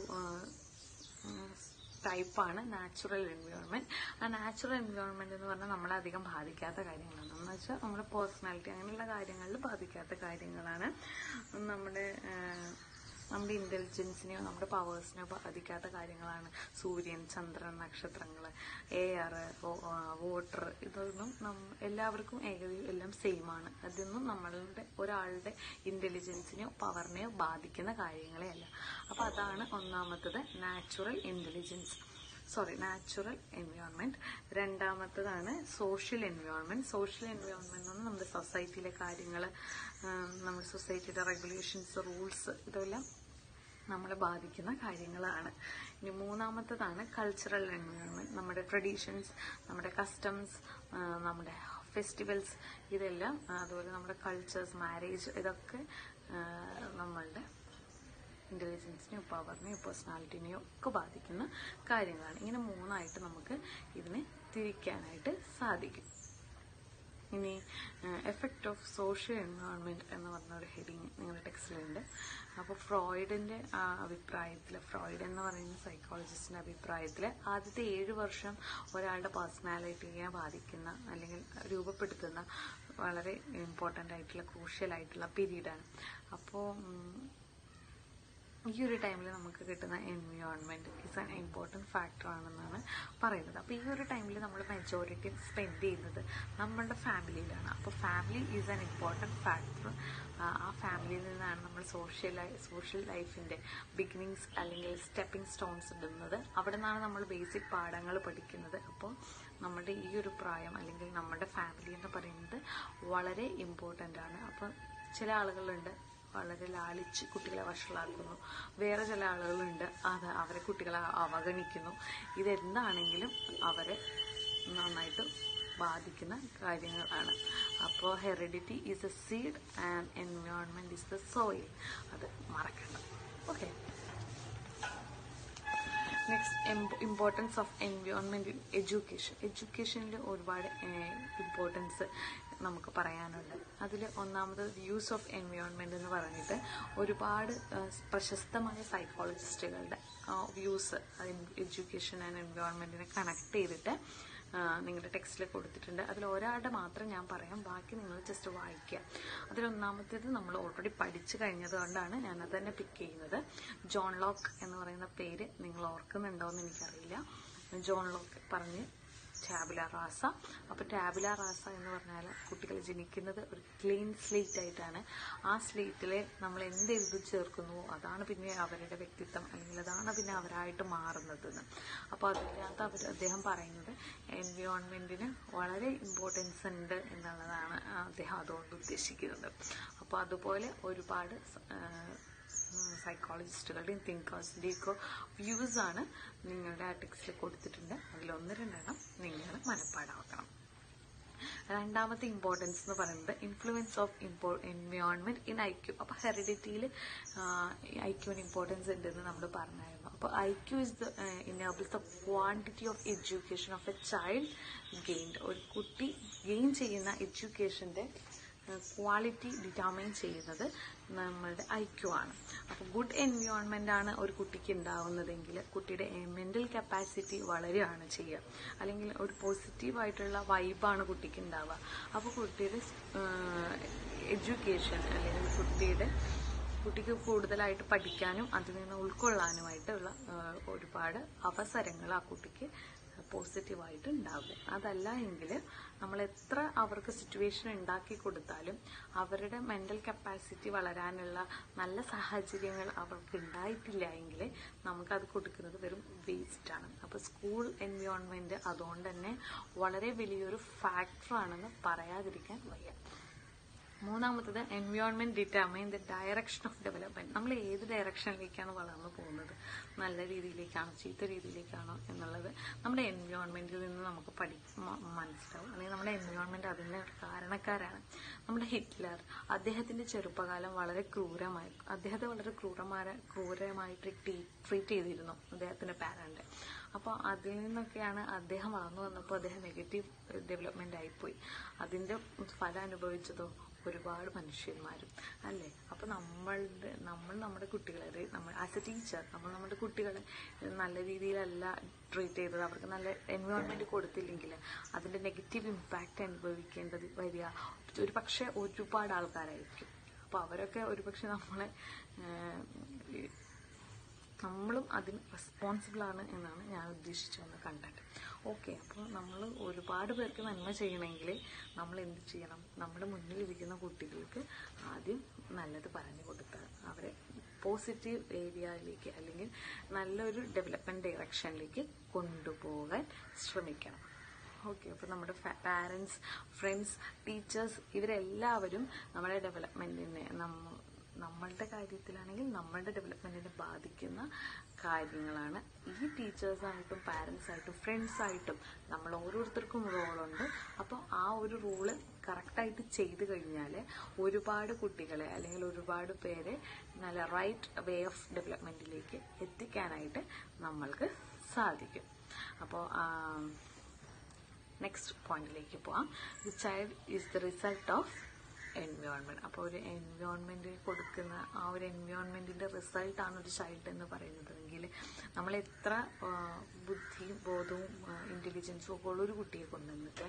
ടൈപ്പാണ് നാച്ചുറൽ എൻവയോൺമെന്റ്. ആ നാച്ചുറൽ എൻവയോൺമെന്റ് എന്ന് പറഞ്ഞാൽ നമ്മളെ അധികം ബാധിക്കാത്ത കാര്യങ്ങളാണ്. എന്ന് വെച്ചാൽ നമ്മുടെ പേഴ്സണാലിറ്റി അങ്ങനെയുള്ള കാര്യങ്ങളിൽ ബാധിക്കാത്ത കാര്യങ്ങളാണ്. നമ്മുടെ നമ്മുടെ ഇന്റലിജൻസിനെയോ നമ്മുടെ പവേഴ്സിനെയോ ബാധിക്കാത്ത കാര്യങ്ങളാണ് സൂര്യൻ, ചന്ദ്രൻ, നക്ഷത്രങ്ങൾ, എയർ, വാട്ടർ. ഇതൊന്നും എല്ലാവർക്കും ഏകദേശം എല്ലാം സെയിം ആണ്. അതൊന്നും നമ്മളുടെ ഒരാളുടെ ഇന്റലിജൻസിനെയോ പവറിനെയോ ബാധിക്കുന്ന കാര്യങ്ങളേ അല്ല. അപ്പൊ അതാണ് ഒന്നാമത്തത് natural intelligence sorry natural environment. രണ്ടാമത്തതാണ് സോഷ്യൽ എൻവയോൺമെന്റ്. സോഷ്യൽ എൻവയോൺമെന്റ് എന്ന് നമ്മുടെ സൊസൈറ്റിയിലെ കാര്യങ്ങൾ, നമ്മുടെ സൊസൈറ്റിയുടെ റെഗുലേഷൻസ്, റൂൾസ്, ഇതെല്ലാം നമ്മളെ ബാധിക്കുന്ന കാര്യങ്ങളാണ്. ഇനി മൂന്നാമത്തതാണ് കൾച്ചറൽ എൻവയോൺമെന്റ്. നമ്മുടെ ട്രഡീഷൻസ്, നമ്മുടെ കസ്റ്റംസ്, നമ്മുടെ ഫെസ്റ്റിവൽസ്, ഇതെല്ലാം, അതുപോലെ നമ്മുടെ കൾച്ചേഴ്സ്, മാരേജ്, ഇതൊക്കെ നമ്മളുടെ ഇന്റലിജൻസിനെയോ പവറിനെയോ പേഴ്സണാലിറ്റിനെയോ ഒക്കെ ബാധിക്കുന്ന കാര്യങ്ങളാണ്. ഇങ്ങനെ മൂന്നായിട്ട് നമുക്ക് ഇതിനെ തിരിക്കാനായിട്ട് സാധിക്കും. ഇനി എഫക്റ്റ് ഓഫ് സോഷ്യൽ എൻവയോൺമെന്റ് എന്ന് പറഞ്ഞ ഒരു ഹെഡിങ് നിങ്ങളുടെ ടെക്സ്റ്റിലുണ്ട്. അപ്പോൾ ഫ്രോയിഡിന്റെ അഭിപ്രായത്തിൽ, ഫ്രോയിഡ് എന്ന് പറയുന്ന സൈക്കോളജിസ്റ്റിന്റെ അഭിപ്രായത്തിൽ ആദ്യത്തെ ഏഴ് വർഷം ഒരാളുടെ പേഴ്സണാലിറ്റിയെ ബാധിക്കുന്ന അല്ലെങ്കിൽ രൂപപ്പെടുത്തുന്ന വളരെ ഇമ്പോർട്ടൻ്റ് ആയിട്ടുള്ള ക്രൂഷ്യൽ ആയിട്ടുള്ള പീരീഡാണ്. അപ്പോൾ ഈ ഒരു ടൈമിൽ നമുക്ക് കിട്ടുന്ന environment is an important factor ആണെന്നാണ് പറയുന്നത്. അപ്പോൾ ഈ ഒരു ടൈമിൽ നമ്മൾ മെജോറിറ്റി സ്പെൻഡ് ചെയ്യുന്നത് നമ്മളുടെ ഫാമിലിയിലാണ്. അപ്പോൾ family is an important factor. ആ ഫാമിലിയിൽ നിന്നാണ് നമ്മൾ സോഷ്യൽ സോഷ്യൽ ലൈഫിൻ്റെ ബിഗിനിങ്സ് അല്ലെങ്കിൽ സ്റ്റെപ്പിംഗ് സ്റ്റോൺസ് ഇടുന്നത്. അവിടെ നിന്നാണ് നമ്മൾ ബേസിക് പാഠങ്ങൾ പഠിക്കുന്നത്. അപ്പോൾ നമ്മുടെ ഈ ഒരു പ്രായം അല്ലെങ്കിൽ നമ്മുടെ ഫാമിലി എന്ന് പറയുന്നത് വളരെ ഇമ്പോർട്ടൻ്റ് ആണ്. അപ്പോൾ ചില ആളുകളുണ്ട് വളരെ ലാളിച്ച് കുട്ടികളെ വഷളാക്കുന്നു, വേറെ ചില ആളുകളുണ്ട് അത് അവരെ കുട്ടികളെ അവഗണിക്കുന്നു. ഇതെന്താണെങ്കിലും അവരെ നന്നായിട്ട് ബാധിക്കുന്ന കാര്യങ്ങളാണ്. അപ്പോൾ heredity is a seed and environment is the soil. അത് മറക്കണ്ട. Okay. Next, importance of environment in education. എഡ്യൂക്കേഷനിൽ ഒരുപാട് ഇമ്പോർട്ടൻസ് നമുക്ക് പറയാനുണ്ട്. അതിൽ ഒന്നാമത് യൂസ് ഓഫ് എൻവയോൺമെൻറ്റ് എന്ന് പറഞ്ഞിട്ട് ഒരുപാട് പ്രശസ്തമായ സൈക്കോളജിസ്റ്റുകളുടെ വ്യൂസ് എഡ്യൂക്കേഷൻ ആൻഡ് എൻവയോൺമെൻറ്റിനെ കണക്ട് ചെയ്തിട്ട് നിങ്ങളുടെ ടെക്സ്റ്റിൽ കൊടുത്തിട്ടുണ്ട്. അതിൽ ഒരാളുടെ മാത്രം ഞാൻ പറയാം, ബാക്കി നിങ്ങൾ ജസ്റ്റ് വായിക്കുക. അതിലൊന്നാമത്തേത് നമ്മൾ ഓൾറെഡി പഠിച്ചു കഴിഞ്ഞത് കൊണ്ടാണ് ഞാനത് തന്നെ പിക്ക് ചെയ്യുന്നത്. ജോൺ ലോക്ക് എന്ന് പറയുന്ന പേര് നിങ്ങൾ ഓർക്കുന്നുണ്ടോ എന്ന് എനിക്കറിയില്ല. ജോൺ ലോക്ക് പറഞ്ഞ് ടാബുല റാസ. അപ്പോൾ ടാബുല റാസ എന്ന് പറഞ്ഞാൽ കുട്ടികൾ ജനിക്കുന്നത് ഒരു ക്ലീൻ സ്ലേറ്റ് ആയിട്ടാണ്. ആ സ്ലേറ്റിൽ നമ്മൾ എന്ത് എഴുതി ചേർക്കുന്നുവോ അതാണ് പിന്നെ അവരുടെ വ്യക്തിത്വം, അല്ലെങ്കിൽ അതാണ് പിന്നെ അവരായിട്ട് മാറുന്നതെന്ന്. അപ്പോൾ അതിനകത്ത് അവർ അദ്ദേഹം പറയുന്നത് എൻവയോൺമെൻറ്റിന് വളരെ ഇമ്പോർട്ടൻസ് ഉണ്ട് എന്നുള്ളതാണ് അദ്ദേഹം അതുകൊണ്ട് ഉദ്ദേശിക്കുന്നത്. അപ്പോൾ അതുപോലെ ഒരുപാട് സൈക്കോളജിസ്റ്റുകളുടെയും തിങ്കേഴ്സിൻ്റെയൊക്കെ വ്യൂസാണ് നിങ്ങളുടെ ആ ടെക്സ്റ്റിൽ കൊടുത്തിട്ടുണ്ട്. അതിലൊന്ന് രണ്ടെണ്ണം നിങ്ങൾ മനഃപ്പാടാക്കണം. രണ്ടാമത്തെ ഇമ്പോർട്ടൻസ് എന്ന് പറയുന്നത് influence of impo environment in I Q. അപ്പോൾ ഹെറിഡിറ്റിയിൽ ഐ ക്യുവിന് ഇമ്പോർട്ടൻസ് ഉണ്ടെന്ന് നമ്മൾ പറഞ്ഞായിരുന്നു. അപ്പോൾ I Q is the enables the quantity of education of a child gained. ഒരു കുട്ടി ഗെയിൻ ചെയ്യുന്ന എഡ്യൂക്കേഷൻ്റെ ക്വാളിറ്റി ഡിറ്റർമൈൻ ചെയ്യുന്നത് നമ്മളുടെ ഐ ക്യു ആണ്. അപ്പോൾ ഗുഡ് എൻവയോൺമെൻ്റ് ആണ് ഒരു കുട്ടിക്ക് ഉണ്ടാവുന്നതെങ്കിൽ കുട്ടിയുടെ മെൻ്റൽ കപ്പാസിറ്റി വളരെയാണ് ചെയ്യുക, അല്ലെങ്കിൽ ഒരു പോസിറ്റീവായിട്ടുള്ള വൈബാണ് കുട്ടിക്ക് ഉണ്ടാവുക. അപ്പോൾ കുട്ടിയുടെ എഡ്യൂക്കേഷൻ അല്ലെങ്കിൽ കുട്ടിയുടെ കുട്ടിക്ക് കൂടുതലായിട്ട് പഠിക്കാനും അതിൽ നിന്ന് ഉൾക്കൊള്ളാനുമായിട്ടുള്ള ഒരുപാട് അവസരങ്ങൾ ആ കുട്ടിക്ക് പോസിറ്റീവായിട്ട് ഉണ്ടാകും. അതല്ല എങ്കിൽ നമ്മൾ എത്ര അവർക്ക് സിറ്റുവേഷൻ ഉണ്ടാക്കി കൊടുത്താലും അവരുടെ മെൻ്റൽ കപ്പാസിറ്റി വളരാനുള്ള നല്ല സാഹചര്യങ്ങൾ അവർക്ക് ഉണ്ടായിട്ടില്ല എങ്കിൽ നമുക്കത് കൊടുക്കുന്നത് വെറും വേസ്റ്റാണ്. അപ്പോൾ സ്കൂൾ എൻവയോൺമെൻറ്റ് അതുകൊണ്ട് തന്നെ വളരെ വലിയൊരു ഫാക്ടറാണെന്ന് പറയാതിരിക്കാൻ വയ്യ. മൂന്നാമത്തത് environment determine the direction of development. നമ്മൾ ഏത് ഡയറക്ഷനിലേക്കാണ് വളർന്നു പോകുന്നത്, നല്ല രീതിയിലേക്കാണോ ചീത്ത രീതിയിലേക്കാണോ എന്നുള്ളത് നമ്മുടെ എൻവയോൺമെൻറ്റിൽ നിന്ന് നമുക്ക് പഠി മനസ്സിലാവും. അല്ലെങ്കിൽ നമ്മുടെ എൻവയോൺമെൻറ്റ് അതിൻ്റെ കാരണക്കാരാണ്. നമ്മുടെ ഹിറ്റ്ലർ, അദ്ദേഹത്തിൻ്റെ ചെറുപ്പകാലം വളരെ ക്രൂരമായി, അദ്ദേഹത്തെ വളരെ ക്രൂരമായ ക്രൂരമായിട്ട് ട്രീറ്റ് ചെയ്തിരുന്നു അദ്ദേഹത്തിൻ്റെ പാരൻ്റ്. അപ്പോൾ അതിൽ നിന്നൊക്കെയാണ് അദ്ദേഹം വളർന്നു വന്നപ്പോൾ അദ്ദേഹം നെഗറ്റീവ് ഡെവലപ്മെൻ്റ് ആയിപ്പോയി. അതിൻ്റെ ഫലം അനുഭവിച്ചതോ ഒരുപാട് മനുഷ്യന്മാരും അല്ലേ. അപ്പോൾ നമ്മളുടെ നമ്മൾ നമ്മുടെ കുട്ടികളെ നമ്മൾ ആസ് എ ടീച്ചർ നമ്മൾ നമ്മുടെ കുട്ടികളെ നല്ല രീതിയിലല്ല ട്രീറ്റ് ചെയ്തത്, അവർക്ക് നല്ല എൻവയോൺമെൻറ്റ് കൊടുത്തില്ലെങ്കിൽ അതിൻ്റെ നെഗറ്റീവ് ഇമ്പാക്റ്റ് അനുഭവിക്കേണ്ടത് വരിക ഒരു പക്ഷേ ഒരുപാട് ആൾക്കാരായിരിക്കും. അപ്പോൾ അവരൊക്കെ ഒരുപക്ഷെ നമ്മളെ നമ്മളും അതിന് റെസ്പോൺസിബിളാണ് എന്നാണ് ഞാൻ ഉദ്ദേശിച്ചു വന്ന കണ്ടന്റ്. ഓക്കെ. അപ്പോൾ നമ്മൾ ഒരുപാട് പേർക്ക് നന്മ ചെയ്യണമെങ്കിൽ നമ്മൾ എന്ത് ചെയ്യണം? നമ്മുടെ മുന്നിലിരിക്കുന്ന കുട്ടികൾക്ക് ആദ്യം നല്ലത് പറഞ്ഞു കൊടുത്ത് അവരെ പോസിറ്റീവ് ഏരിയയിലേക്ക് അല്ലെങ്കിൽ നല്ലൊരു ഡെവലപ്മെൻറ്റ് ഡയറക്ഷനിലേക്ക് കൊണ്ടുപോകാൻ ശ്രമിക്കണം. ഓക്കെ. അപ്പോൾ നമ്മുടെ പാരൻസ്, ഫ്രണ്ട്സ്, ടീച്ചേഴ്സ് ഇവരെല്ലാവരും നമ്മുടെ ഡെവലപ്മെൻറ്റിനെ നമ്മ നമ്മളുടെ കാര്യത്തിലാണെങ്കിൽ നമ്മളുടെ ഡെവലപ്മെൻറ്റിനെ ബാധിക്കുന്ന കാര്യങ്ങളാണ്. ഈ ടീച്ചേഴ്സായിട്ടും പാരൻസായിട്ടും ഫ്രണ്ട്സായിട്ടും നമ്മൾ ഓരോരുത്തർക്കും റോളുണ്ട്. അപ്പോൾ ആ ഒരു റോള് കറക്റ്റായിട്ട് ചെയ്ത് കഴിഞ്ഞാൽ ഒരുപാട് കുട്ടികളെ അല്ലെങ്കിൽ ഒരുപാട് പേരെ നല്ല റൈറ്റ് വേ ഓഫ് ഡെവലപ്മെൻറ്റിലേക്ക് എത്തിക്കാനായിട്ട് നമ്മൾക്ക് സാധിക്കും. അപ്പോൾ നെക്സ്റ്റ് പോയിന്റിലേക്ക് പോവാം. The child is the result of environment. അപ്പോൾ ഒരു എൻവയോൺമെൻറ്റ് കൊടുക്കുന്ന ആ ഒരു എൻവയോൺമെൻറ്റിൻ്റെ റിസൾട്ടാണ് ഒരു ചൈൽഡ് എന്ന് പറയുന്നത് എങ്കിൽ നമ്മൾ എത്ര ബുദ്ധിയും ബോധവും ഇൻ്റലിജൻസും ഒക്കെ ഉള്ളൊരു കുട്ടിയെ കൊണ്ടുവന്നിട്ട്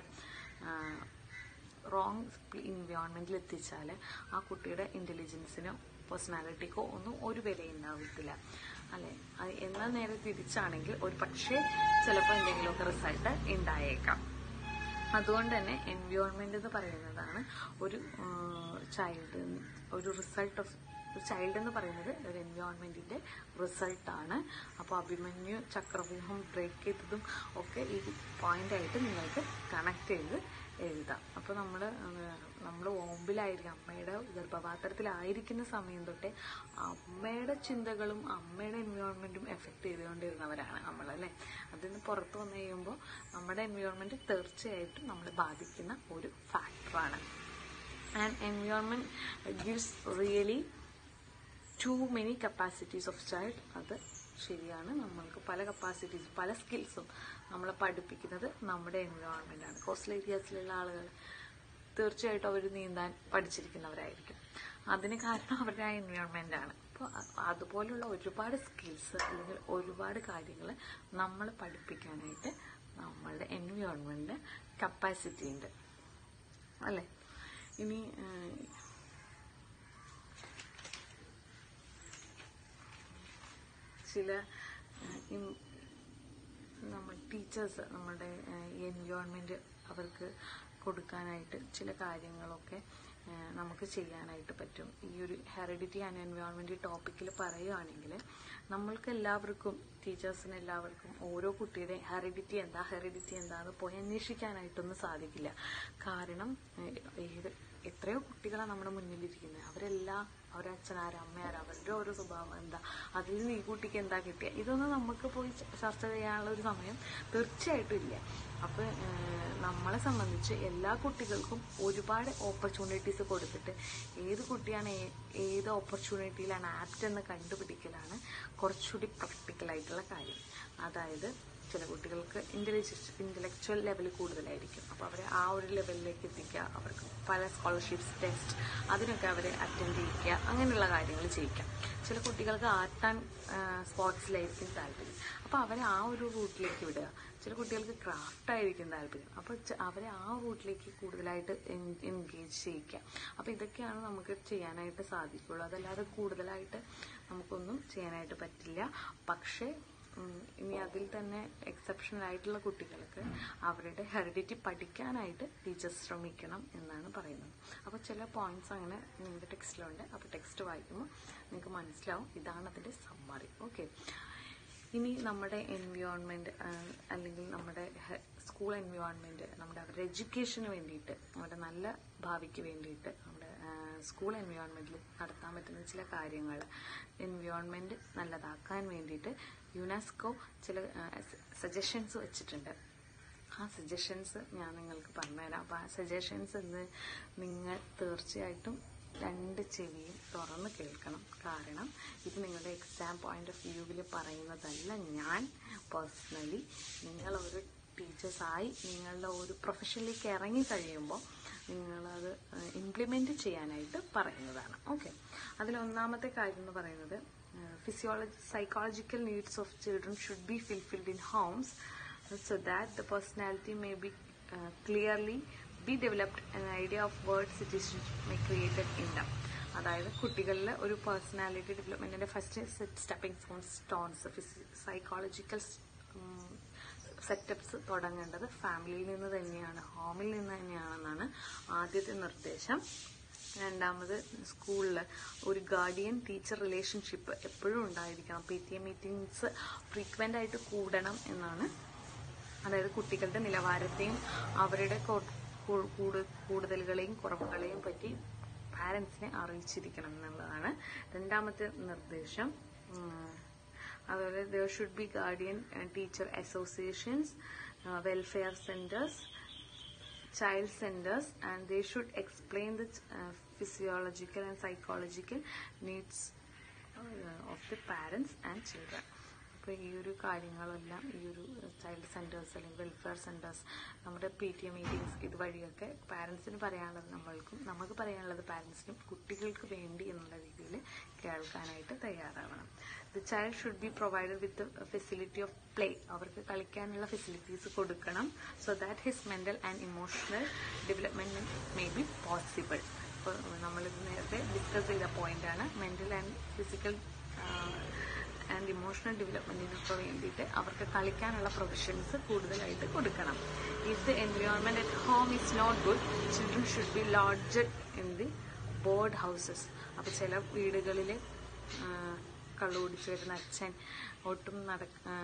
റോങ് എൻവയോൺമെൻറ്റിൽ എത്തിച്ചാൽ ആ കുട്ടിയുടെ ഇൻ്റലിജൻസിനോ പേഴ്സണാലിറ്റിക്കോ ഒന്നും ഒരു വിലയുണ്ടാവില്ല അല്ലേ. എന്നാൽ നേരെ തിരിച്ചാണെങ്കിൽ ഒരു പക്ഷേ ചിലപ്പോൾ എന്തെങ്കിലുമൊക്കെ റിസൾട്ട് ഉണ്ടായേക്കാം. അതുകൊണ്ട് തന്നെ എൻവയോൺമെന്റ് എന്ന് പറയുന്നതാണ് ഒരു ചൈൽഡ് ഒരു റിസൾട്ട് ഓഫ് ഒരു ചൈൽഡ് എന്ന് പറയുന്നത് ഒരു എൻവയോൺമെന്റിന്റെ റിസൾട്ടാണ്. അപ്പോൾ അഭിമന്യു ചക്രവ്യൂഹം ബ്രേക്ക് ചെയ്തതും ഒക്കെ ഈ പോയിന്റ് ആയിട്ട് നിങ്ങൾക്ക് കണക്ട് ചെയ്ത് എഴുതാം. അപ്പോൾ നമ്മൾ നമ്മൾ ഓമ്പിലായിരിക്കും, അമ്മയുടെ ഗർഭപാത്രത്തിലായിരിക്കുന്ന സമയം തൊട്ടേ അമ്മയുടെ ചിന്തകളും അമ്മയുടെ എൻവയോൺമെൻറ്റും എഫക്റ്റ് ചെയ്തുകൊണ്ടിരുന്നവരാണ് നമ്മളല്ലേ. അതിന് പുറത്ത് വന്നു കഴിയുമ്പോൾ നമ്മുടെ എൻവയോൺമെൻറ്റ് തീർച്ചയായിട്ടും നമ്മളെ ബാധിക്കുന്ന ഒരു ഫാക്ടറാണ്. And environment gives really to many capacities of child. അത് ശരിയാണ്. നമ്മൾക്ക് പല കപ്പാസിറ്റീസ്, പല സ്കിൽസും നമ്മളെ പഠിപ്പിക്കുന്നത് നമ്മുടെ എൻവയോൺമെൻ്റ് ആണ്. കോസ്റ്റൽ ഏരിയാസിലുള്ള ആളുകൾ തീർച്ചയായിട്ടും അവർ നീന്താൻ പഠിച്ചിരിക്കുന്നവരായിരിക്കും. അതിന് കാരണം അവരുടെ ആ എൻവയോൺമെൻ്റ് ആണ്. അപ്പോൾ അതുപോലുള്ള ഒരുപാട് സ്കിൽസ് അല്ലെങ്കിൽ ഒരുപാട് കാര്യങ്ങൾ നമ്മൾ പഠിപ്പിക്കാനായിട്ട് നമ്മളുടെ എൻവയോൺമെൻറ്റ് കപ്പാസിറ്റി ഉണ്ട് അല്ലേ. ഇനി ചില നമ്മൾ ടീച്ചേഴ്സ് നമ്മുടെ എൻവയോൺമെൻറ്റ് അവർക്ക് കൊടുക്കാനായിട്ട് ചില കാര്യങ്ങളൊക്കെ നമുക്ക് ചെയ്യാനായിട്ട് പറ്റും. ഈ ഒരു ഹെറിഡിറ്റി ആൻഡ് എൻവയോൺമെൻറ്റ് ടോപ്പിക്കിൽ പറയുകയാണെങ്കിൽ നമ്മൾക്ക് എല്ലാവർക്കും, ടീച്ചേഴ്സിന് എല്ലാവർക്കും ഓരോ കുട്ടിയുടെ ഹെറിഡിറ്റി എന്താ ഹെറിഡിറ്റി എന്താന്ന് പോയി അന്വേഷിക്കാനായിട്ടൊന്നും സാധിക്കില്ല. കാരണം ഏത് എത്രയോ കുട്ടികളാണ് നമ്മുടെ മുന്നിലിരിക്കുന്നത്. അവരെല്ലാം അവരുടെ അച്ഛനാരും അമ്മയാരും അവരുടെ ഓരോ സ്വഭാവം എന്താ, അതിൽ നിന്ന് ഈ കുട്ടിക്ക് എന്താ കിട്ടിയ, ഇതൊന്നും നമുക്ക് പോയി ചർച്ച ചെയ്യാനുള്ള ഒരു സമയം തീർച്ചയായിട്ടും ഇല്ല. അപ്പോൾ നമ്മളെ സംബന്ധിച്ച് എല്ലാ കുട്ടികൾക്കും ഒരുപാട് ഓപ്പർച്യൂണിറ്റീസ് കൊടുത്തിട്ട് ഏത് കുട്ടിയാണ് ഏത് ഓപ്പർച്യൂണിറ്റിയിലാണ് ആപ്റ്റ് എന്ന് കണ്ടുപിടിക്കലാണ് കുറച്ചുകൂടി പ്രാക്ടിക്കലായിട്ടുള്ള കാര്യം. അതായത് ചില കുട്ടികൾക്ക് ഇന്റലിജൻസ് ഇന്റലക്ച്വൽ ലെവൽ കൂടുതലായിരിക്കും. അപ്പോൾ അവരെ ആ ഒരു ലെവലിലേക്ക് എത്തിക്കുക, അവർക്ക് പല സ്കോളർഷിപ്സ് ടെസ്റ്റ് അതിനൊക്കെ അവരെ അറ്റൻഡ് ചെയ്യിക്കുക, അങ്ങനെയുള്ള കാര്യങ്ങൾ ചെയ്യിക്കാം. ചില കുട്ടികൾക്ക് ആർട്ട് ആൻഡ് സ്പോർട്സിലായിരിക്കും താല്പര്യം, അപ്പോൾ അവരെ ആ ഒരു റൂട്ടിലേക്ക് വിടുക. ചില കുട്ടികൾക്ക് ക്രാഫ്റ്റ് ആയിരിക്കും താല്പര്യം, അപ്പോൾ അവരെ ആ റൂട്ടിലേക്ക് കൂടുതലായിട്ട് എൻഗേജ് ചെയ്യിക്കുക. അപ്പോൾ ഇതൊക്കെയാണ് നമുക്ക് ചെയ്യാനായിട്ട് സാധിക്കുള്ളൂ. അതല്ലാതെ കൂടുതലായിട്ട് നമുക്കൊന്നും ചെയ്യാനായിട്ട് പറ്റില്ല. പക്ഷേ ഇനി അതിൽ തന്നെ എക്സെപ്ഷണൽ ആയിട്ടുള്ള കുട്ടികൾക്ക് അവരുടെ ഹെറിഡിറ്റി പഠിക്കാനായിട്ട് ടീച്ചേഴ്സ് ശ്രമിക്കണം എന്നാണ് പറയുന്നത്. അപ്പോൾ ചില പോയിന്റ്സ് അങ്ങനെ നിങ്ങളുടെ ടെക്സ്റ്റിലുണ്ട്. അപ്പോൾ ടെക്സ്റ്റ് വായിക്കുമ്പോൾ നിങ്ങൾക്ക് മനസ്സിലാവും. ഇതാണ് അതിൻ്റെ സമ്മറി. ഓക്കെ, ഇനി നമ്മുടെ എൻവയോൺമെൻറ്റ് അല്ലെങ്കിൽ നമ്മുടെ സ്കൂൾ എൻവയോൺമെൻറ്റ് നമ്മുടെ അവരുടെ എഡ്യൂക്കേഷന് വേണ്ടിയിട്ട്, അവരുടെ നല്ല ഭാവിക്ക് വേണ്ടിയിട്ട് നമ്മുടെ സ്കൂൾ എൻവയോൺമെൻറ്റിൽ നടത്താൻ പറ്റുന്ന ചില കാര്യങ്ങൾ, എൻവയോൺമെൻറ്റ് നല്ലതാക്കാൻ വേണ്ടിയിട്ട് യുനെസ്കോ ചില സജഷൻസ് വെച്ചിട്ടുണ്ട്. ആ സജഷൻസ് ഞാൻ നിങ്ങൾക്ക് പറഞ്ഞുതരാം. അപ്പോൾ ആ സജഷൻസ് ഇന്ന് നിങ്ങൾ തീർച്ചയായിട്ടും രണ്ട് ചെവിയും തുറന്ന് കേൾക്കണം. കാരണം ഇത് നിങ്ങളുടെ എക്സാം പോയിന്റ് ഓഫ് വ്യൂവിൽ പറയുന്നതല്ല. ഞാൻ പേഴ്സണലി നിങ്ങളൊരു ടീച്ചേഴ്സായി നിങ്ങളുടെ ഒരു പ്രൊഫഷനിലേക്ക് ഇറങ്ങി കഴിയുമ്പോൾ നിങ്ങളത് ഇംപ്ലിമെൻറ്റ് ചെയ്യാനായിട്ട് പറയുന്നതാണ്. ഓക്കെ, അതിലൊന്നാമത്തെ കാര്യം എന്ന് പറയുന്നത് physiology psychological needs of children should be fulfilled in homes so that the personality may be uh, clearly be developed and an idea of what citizenship may created in them. അതായത് കുട്ടികളിൽ ഒരു personality ഡെവലപ്മെന്റിന്റെ first stepping stones psychological setups തുടങ്ങേണ്ടത് ഫാമിലിയിൽ നിന്ന് തന്നെയാണ്, ഹോമിൽ നിന്ന് തന്നെയാണെന്നാണ് ആദ്യത്തെ നിർദ്ദേശം. രണ്ടാമത് സ്കൂളിൽ ഒരു ഗാർഡിയൻ ടീച്ചർ റിലേഷൻഷിപ്പ് എപ്പോഴും ഉണ്ടായിരിക്കണം. P T A meetings frequent ആയിട്ട് കൂടണം എന്നാണ്. അതായത് കുട്ടികളുടെ നിലവാരത്തെയും അവരുടെ കൂടുതലുകളെയും കുറവുകളെയും പറ്റി പാരൻസിനെ അറിയിച്ചിരിക്കണം എന്നുള്ളതാണ് രണ്ടാമത്തെ നിർദ്ദേശം. അതുപോലെ there should be guardian and teacher associations, uh, welfare centers, child centers, and they should explain the uh, physiological and psychological needs uh, of the parents and children. അപ്പോൾ ഈ ഒരു കാര്യങ്ങളെല്ലാം ഈ ഒരു ചൈൽഡ് സെൻറ്റേഴ്സ് അല്ലെങ്കിൽ വെൽഫെയർ സെൻറ്റേഴ്സ്, നമ്മുടെ P T A meetings ഇതുവഴിയൊക്കെ പാരൻസിന് പറയാനുള്ളത് നമ്മൾക്കും നമുക്ക് പറയാനുള്ളത് പാരൻസിനും കുട്ടികൾക്ക് വേണ്ടി എന്നുള്ള രീതിയിൽ കേൾക്കാനായിട്ട് തയ്യാറാവണം. The child should be provided with facility of play. അവർക്ക് കളിക്കാനുള്ള ഫെസിലിറ്റീസ് കൊടുക്കണം. So that his mental and emotional development may be possible. അപ്പോൾ നമ്മളിത് നേരത്തെ ഡിസ്കസ് ചെയ്ത പോയിന്റാണ്. Mental and physical and emotional ഡെവലപ്മെന്റിനൊക്കെ വേണ്ടിയിട്ട് അവർക്ക് കളിക്കാനുള്ള പ്രൊവിഷൻസ് കൂടുതലായിട്ട് കൊടുക്കണം. If the environment at home is not good, children should be lodged in the board houses. അപ്പോൾ ചില വീടുകളിൽ കള്ളു കുടിച്ച് വരുന്ന അച്ഛൻ, ഒട്ടും നട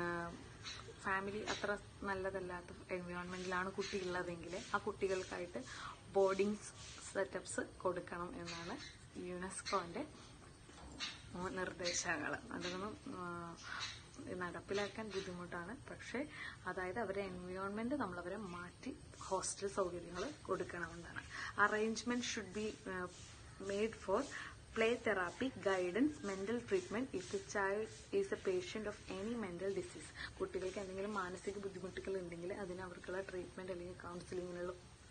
ഫാമിലി അത്ര നല്ലതല്ലാത്ത എൻവയോൺമെൻറ്റിലാണ് കുട്ടിയുള്ളതെങ്കിൽ ആ കുട്ടികൾക്കായിട്ട് ബോർഡിംഗ് സെറ്റപ്സ് കൊടുക്കണം എന്നാണ് യുനെസ്കോൻ്റെ നിർദ്ദേശങ്ങൾ. അതൊന്നും നടപ്പിലാക്കാൻ ബുദ്ധിമുട്ടാണ്. പക്ഷേ അതായത് അവരെ എൻവയോൺമെൻറ്റ് നമ്മളവരെ മാറ്റി ഹോസ്റ്റൽ സൗകര്യങ്ങൾ കൊടുക്കണമെന്നാണ്. Arrangement should be made for play therapy, guidance, mental treatment if the child is a patient of any mental disease. കുട്ടികൾക്ക് എന്തെങ്കിലും മാനസിക ബുദ്ധിമുട്ടുകൾ ഉണ്ടെങ്കിൽ അതിന് അവർക്കുള്ള ട്രീറ്റ്മെൻറ്റ് അല്ലെങ്കിൽ കൗൺസിലിങ്ങിനുള്ള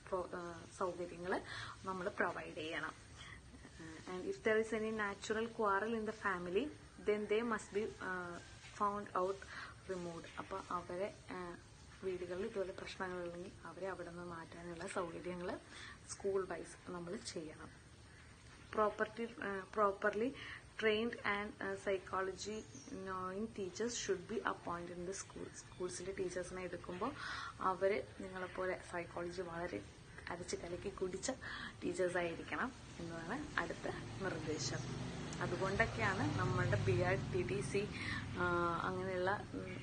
സൗകര്യങ്ങൾ നമ്മൾ പ്രൊവൈഡ് ചെയ്യണം. And if there is any natural quarrel in the family then they must be found out removed. അപ്പോൾ അവരെ വീടുകളിൽ ഇതുപോലെ പ്രശ്നങ്ങളുണ്ടെങ്കിൽ അവരെ അവിടെ നിന്ന് മാറ്റാനുള്ള സൗകര്യങ്ങൾ സ്കൂൾ വൈസ് നമ്മൾ ചെയ്യണം. Property, uh, properly trained and uh, psychology knowing teachers should be appointed in the schools. സ്കൂൾസിലെ ടീച്ചേഴ്സിനെ എടുക്കുമ്പോൾ അവർ നിങ്ങളെപ്പോലെ സൈക്കോളജി വളരെ അരച്ച് കലക്കി കുടിച്ച ടീച്ചേഴ്സായിരിക്കണം എന്നതാണ് അടുത്ത നിർദ്ദേശം. അതുകൊണ്ടൊക്കെയാണ് നമ്മളുടെ B Ed, T T C അങ്ങനെയുള്ള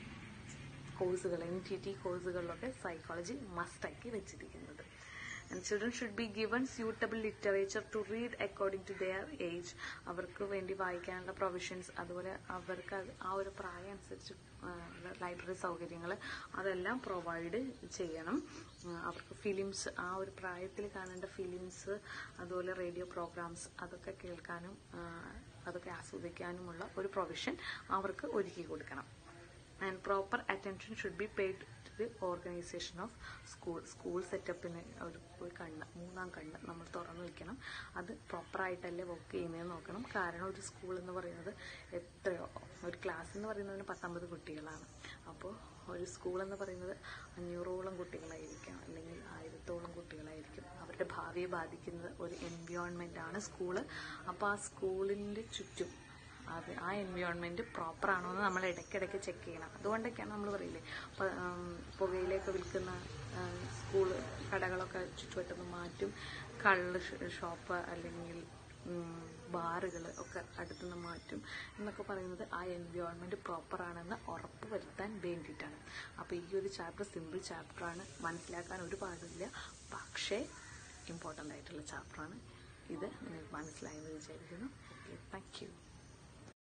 കോഴ്സുകൾ, എൻ ടി ടി കോഴ്സുകളിലൊക്കെ സൈക്കോളജി മസ്റ്റാക്കി വെച്ചിരിക്കുന്നത്. And children should be given suitable literature to read according to their age. അവർക്ക് വേണ്ടി വായിക്കാനുള്ള പ്രൊവിഷൻസ്, അതുപോലെ അവർക്ക് ആ ഒരു പ്രായം അനുസരിച്ച് ലൈബ്രറി സൗകര്യങ്ങൾ അതെല്ലാം പ്രൊവൈഡ് ചെയ്യണം. അവർക്ക് ഫിലിംസ്, ആ ഒരു പ്രായത്തിൽ കാണേണ്ട ഫിലിംസ്, അതുപോലെ റേഡിയോ പ്രോഗ്രാംസ് അതൊക്കെ കേൾക്കാനും അതൊക്കെ ആസ്വദിക്കാനുമുള്ള ഒരു പ്രൊവിഷൻ അവർക്ക് ഒരുക്കി കൊടുക്കണം. And proper attention should be paid to the organisation of school. School സെറ്റപ്പിന് ഒരു ഒരു കണ്ണ്, മൂന്നാം കണ്ണ് നമ്മൾ തുറന്നു വയ്ക്കണം. അത് പ്രോപ്പറായിട്ടല്ലേ വർക്ക് ചെയ്യുന്നതെന്ന് നോക്കണം. കാരണം ഒരു സ്കൂൾ എന്ന് പറയുന്നത് എത്രയോ, ഒരു ക്ലാസ് എന്ന് പറയുന്നതിന് പത്തൊമ്പത് കുട്ടികളാണ്. അപ്പോൾ ഒരു സ്കൂൾ എന്ന് പറയുന്നത് അഞ്ഞൂറോളം കുട്ടികളായിരിക്കും, അല്ലെങ്കിൽ ആയിരത്തോളം കുട്ടികളായിരിക്കും. അവരുടെ ഭാവിയെ ബാധിക്കുന്നത് ഒരു എൻവയോൺമെൻ്റ് ആണ് സ്കൂള്. അപ്പോൾ ആ സ്കൂളിൻ്റെ ചുറ്റും അത് ആ എൻവയോൺമെൻറ്റ് പ്രോപ്പറാണോ എന്ന് നമ്മൾ ഇടയ്ക്കിടയ്ക്ക് ചെക്ക് ചെയ്യണം. അതുകൊണ്ടൊക്കെയാണ് നമ്മൾ പറയില്ലേ, പുകയിലേക്ക് വിൽക്കുന്ന സ്കൂൾ കടകളൊക്കെ ചുറ്റുവട്ടത്ത് മാറ്റും, കള്ള് ഷോപ്പ് അല്ലെങ്കിൽ ബാറുകൾ ഒക്കെ അടുത്തുനിന്ന് മാറ്റും എന്നൊക്കെ പറയുന്നത് ആ എൻവയോൺമെൻറ്റ് പ്രോപ്പറാണെന്ന് ഉറപ്പ് വരുത്താൻ വേണ്ടിയിട്ടാണ്. അപ്പോൾ ഈ ഒരു ചാപ്റ്റർ സിമ്പിൾ ചാപ്റ്ററാണ്, മനസ്സിലാക്കാൻ ഒരു പാടില്ല, പക്ഷേ ഇമ്പോർട്ടൻ്റ് ആയിട്ടുള്ള ചാപ്റ്ററാണ്. ഇത് നിങ്ങൾക്ക് മനസ്സിലായെന്ന് വിചാരിക്കുന്നു. Okay, thank U.